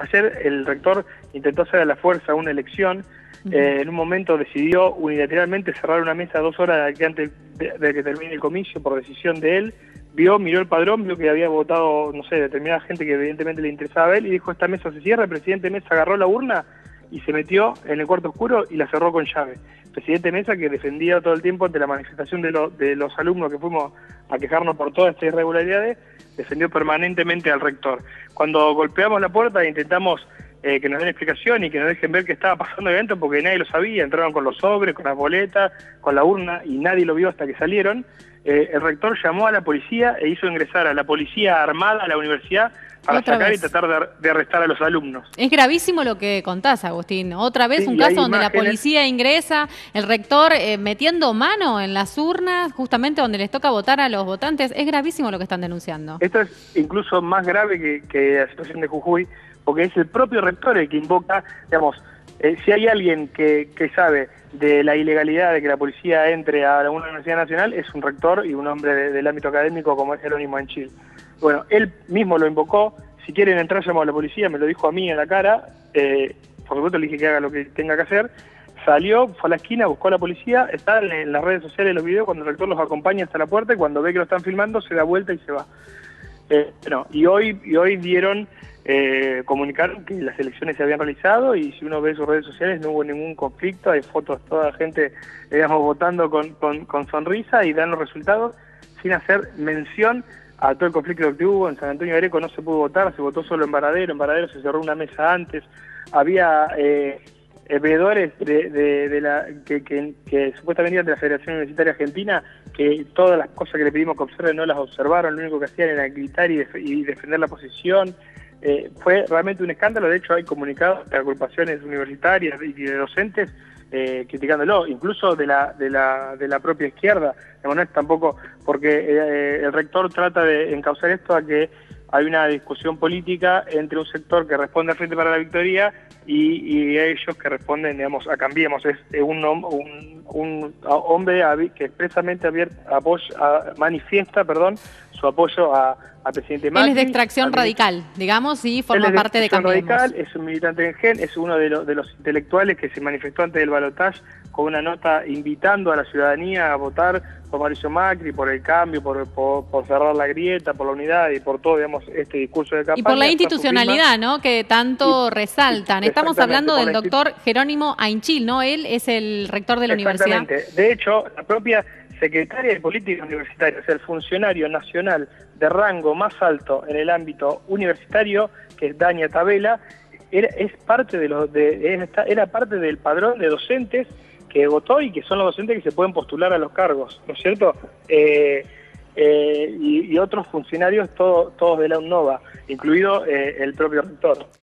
ayer el rector intentó hacer a la fuerza una elección. En un momento decidió unilateralmente cerrar una mesa 2 horas antes de que termine el comicio por decisión de él. Miró el padrón, vio que había votado, no sé, determinada gente que evidentemente le interesaba a él y dijo: esta mesa se cierra. El presidente Mesa agarró la urna y se metió en el cuarto oscuro y la cerró con llave. El presidente Mesa, que defendía todo el tiempo ante la manifestación de los alumnos que fuimos a quejarnos por todas estas irregularidades, defendió permanentemente al rector. Cuando golpeamos la puerta e intentamos que nos den explicación y que nos dejen ver qué estaba pasando evento, porque nadie lo sabía, entraron con los sobres, con las boletas, con la urna, y nadie lo vio hasta que salieron. El rector llamó a la policía e hizo ingresar a la policía armada a la universidad para sacar y tratar de arrestar a los alumnos. Es gravísimo lo que contás, Agustín. Otra vez un caso donde la policía ingresa, el rector metiendo mano en las urnas, justamente donde les toca votar a los votantes. Es gravísimo lo que están denunciando. Esto es incluso más grave que la situación de Jujuy, porque es el propio rector el que invoca, digamos, si hay alguien que sabe de la ilegalidad de que la policía entre a una universidad nacional, es un rector y un hombre del ámbito académico como es Jerónimo Anchil. Bueno, él mismo lo invocó: si quieren entrar, llamo a la policía, me lo dijo a mí en la cara, por supuesto le dije que haga lo que tenga que hacer. Salió, fue a la esquina, buscó a la policía, está en las redes sociales los videos cuando el rector los acompaña hasta la puerta, y cuando ve que lo están filmando se da vuelta y se va. Y hoy comunicaron que las elecciones se habían realizado, y si uno ve sus redes sociales no hubo ningún conflicto, hay fotos de toda la gente, digamos, votando con sonrisa, y dan los resultados sin hacer mención a todo el conflicto que hubo. En San Antonio de Areco no se pudo votar, se votó solo en Varadero se cerró una mesa antes, había veedores que supuestamente eran de la Federación Universitaria Argentina, que todas las cosas que le pedimos que observen no las observaron, lo único que hacían era gritar y defender la posición. Fue realmente un escándalo. De hecho hay comunicados de agrupaciones universitarias y de docentes criticándolo, incluso de la propia izquierda. No es tampoco porque el rector trata de encauzar esto a que hay una discusión política entre un sector que responde al Frente para la Victoria y ellos que responden, digamos, a Cambiemos. Es un hombre que expresamente manifiesta su apoyo al presidente Macri. Él es de extracción radical, digamos, y forma parte de Cambiemos. Radical, es un militante del GEN, es uno de los intelectuales que se manifestó antes del balotaje con una nota invitando a la ciudadanía a votar por Mauricio Macri, por el cambio, por cerrar la grieta, por la unidad y por todo, digamos, este discurso de campaña. Y por la institucionalidad, ¿no?, que tanto resaltan. Estamos hablando del doctor Jerónimo Anchil, ¿no? Él es el rector de la universidad. Exactamente. De hecho, la propia secretaria de Política Universitaria, o sea, el funcionario nacional de rango más alto en el ámbito universitario, que es Dania Tabela, era parte del padrón de docentes que votó y que son los docentes que se pueden postular a los cargos, ¿no es cierto? Y otros funcionarios, todos de la UNOVA, incluido el propio rector.